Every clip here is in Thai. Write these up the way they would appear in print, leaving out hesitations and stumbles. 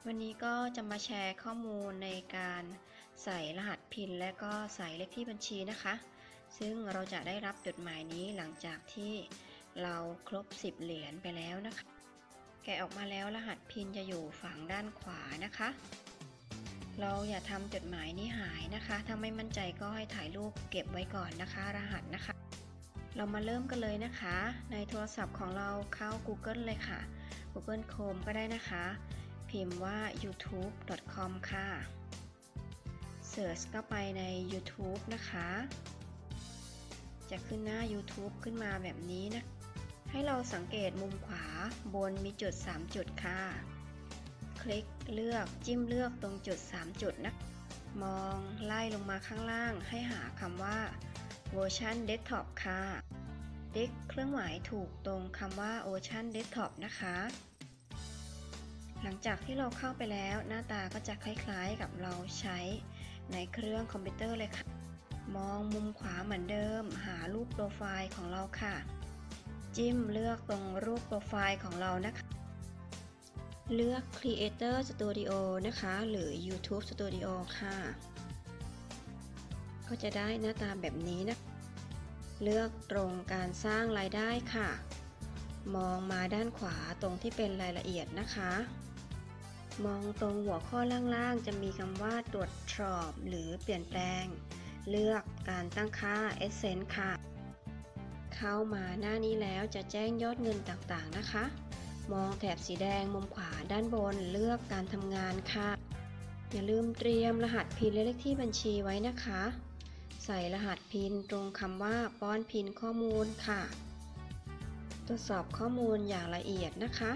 วันนี้ก็จะมาแชร์ข้อมูลในการใส่รหัสพินและก็ใส่เลขที่บัญชีนะคะ ซึ่งเราจะได้รับจดหมายนี้หลังจากที่เราครบ10เหรียญไปแล้วนะคะแกะออกมาแล้วรหัสพินจะอยู่ฝั่งด้านขวานะคะเราอย่าทำจดหมายนี้หายนะคะถ้าไม่มั่นใจก็ให้ถ่ายรูปเก็บไว้ก่อนนะคะรหัสนะคะเรามาเริ่มกันเลยนะคะในโทรศัพท์ของเราเข้า Google เลยค่ะ Google Chrome ก็ได้นะคะพิมพ์ว่า youtube.com ค่ะเสิร์ชเข้าไปใน YouTube นะคะจะขึ้นหน้า YouTube ขึ้นมาแบบนี้นะให้เราสังเกตมุมขวาบนมีจุด3จุดค่ะคลิกเลือกจิ้มเลือกตรงจุด3จุดนะมองไล่ลงมาข้างล่างให้หาคำว่าเวอร์ชันเดสก์ท็อปค่ะติ๊กเครื่องหมายถูกตรงคำว่าเวอร์ชันเดสก์ท็อปนะคะหลังจากที่เราเข้าไปแล้วหน้าตาก็จะคล้ายๆกับเราใช้ในเครื่องคอมพิวเตอร์เลยค่ะมองมุมขวาเหมือนเดิมหารูปโปรไฟล์ของเราค่ะจิ้มเลือกตรงรูปโปรไฟล์ของเรานะคะเลือก Creator Studio นะคะหรือ YouTube Studio ค่ะก็จะได้หน้าตาแบบนี้นะเลือกตรงการสร้างรายได้ค่ะมองมาด้านขวาตรงที่เป็นรายละเอียดนะคะมองตรงหัวข้อล่างๆจะมีคำว่าตรวจสอบหรือเปลี่ยนแปลงเลือกการตั้งค่า Essence ค่ะเข้ามาหน้านี้แล้วจะแจ้งยอดเงินต่างๆนะคะมองแถบสีแดงมุมขวาด้านบนเลือกการทำงานค่ะอย่าลืมเตรียมรหัสพินและเลขที่บัญชีไว้นะคะใส่รหัสพินตรงคำว่าป้อนพินข้อมูลค่ะตรวจสอบข้อมูลอย่างละเอียดนะคะ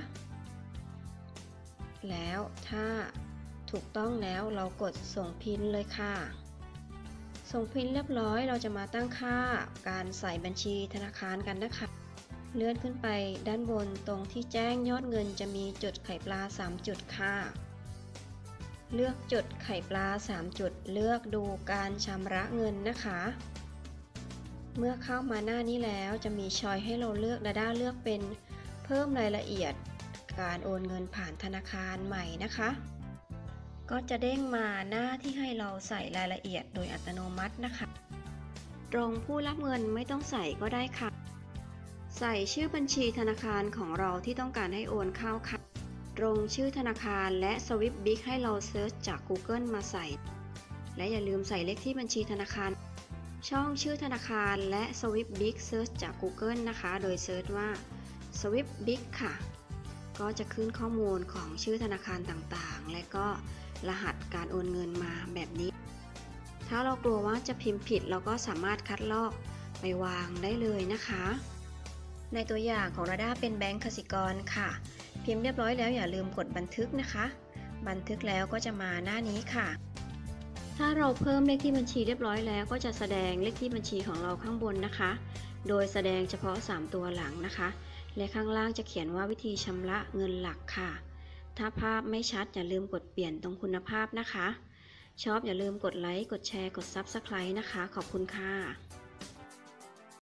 แล้วถ้าถูกต้องแล้วเรากดส่งพินเลยค่ะส่งพินเรียบร้อยเราจะมาตั้งค่าการใส่บัญชีธนาคารกันนะคะเลื่อนขึ้นไปด้านบนตรงที่แจ้งยอดเงินจะมีจุดไข่ปลา3จุดค่ะเลือกจุดไข่ปลา3จุดเลือกดูการชำระเงินนะคะเมื่อเข้ามาหน้านี้แล้วจะมีช้อยให้เราเลือกDadaเลือกเป็นเพิ่มรายละเอียดการโอนเงินผ่านธนาคารใหม่นะคะก็จะเด้งมาหน้าที่ให้เราใส่รายละเอียดโดยอัตโนมัตินะคะตรงผู้รับเงินไม่ต้องใส่ก็ได้ค่ะใส่ชื่อบัญชีธนาคารของเราที่ต้องการให้โอนเข้าค่ะตรงชื่อธนาคารและสวิปบิ๊กให้เราเซิร์ชจาก Google มาใส่และอย่าลืมใส่เลขที่บัญชีธนาคารช่องชื่อธนาคารและสวิปบิ๊กเซิร์ชจาก Google นะคะโดยเซิร์ชว่าสวิปบิ๊กค่ะก็จะขึ้นข้อมูลของชื่อธนาคารต่างๆและก็รหัสการโอนเงินมาแบบนี้ถ้าเรากลัวว่าจะพิมพ์ผิดเราก็สามารถคัดลอกไปวางได้เลยนะคะในตัวอย่างของDadaเป็นแบงก์กสิกรค่ะพิมพ์เรียบร้อยแล้วอย่าลืมกดบันทึกนะคะบันทึกแล้วก็จะมาหน้านี้ค่ะถ้าเราเพิ่มเลขที่บัญชีเรียบร้อยแล้วก็จะแสดงเลขที่บัญชีของเราข้างบนนะคะโดยแสดงเฉพาะ3ตัวหลังนะคะและข้างล่างจะเขียนว่าวิธีชำระเงินหลักค่ะถ้าภาพไม่ชัดอย่าลืมกดเปลี่ยนตรงคุณภาพนะคะชอบอย่าลืมกดไลค์กดแชร์กด Subscribe นะคะขอบคุณค่ะ